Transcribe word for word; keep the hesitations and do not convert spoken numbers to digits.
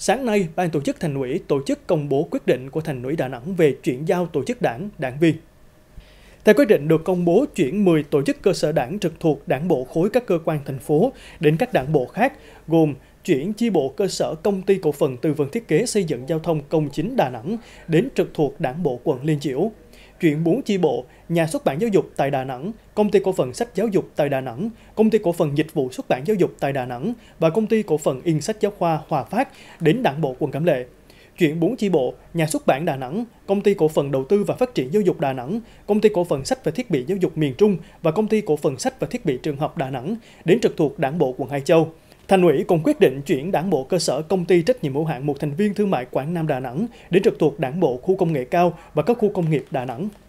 Sáng nay, Ban tổ chức Thành ủy tổ chức công bố quyết định của Thành ủy Đà Nẵng về chuyển giao tổ chức đảng, đảng viên. Theo quyết định được công bố chuyển mười tổ chức cơ sở đảng trực thuộc đảng bộ khối các cơ quan thành phố đến các đảng bộ khác, gồm chuyển chi bộ cơ sở Công ty Cổ phần Tư vấn Thiết kế Xây dựng Giao thông Công chính Đà Nẵng đến trực thuộc đảng bộ quận Liên Chiểu, chuyển bốn chi bộ Nhà xuất bản giáo dục tại Đà Nẵng, Công ty Cổ phần Sách Giáo dục tại Đà Nẵng, Công ty Cổ phần Dịch vụ xuất bản giáo dục tại Đà Nẵng và Công ty Cổ phần In sách giáo khoa Hòa Phát đến đảng bộ quận Cẩm Lệ. Chuyển bốn chi bộ Nhà xuất bản Đà Nẵng, Công ty Cổ phần Đầu tư và Phát triển Giáo dục Đà Nẵng, Công ty Cổ phần Sách và Thiết bị Giáo dục Miền Trung và Công ty Cổ phần Sách và Thiết bị Trường học Đà Nẵng đến trực thuộc đảng bộ quận Hải Châu. Thành ủy cũng quyết định chuyển đảng bộ cơ sở Công ty trách nhiệm hữu hạn một thành viên thương mại Quảng Nam Đà Nẵng đến trực thuộc đảng bộ khu công nghệ cao và các khu công nghiệp Đà Nẵng.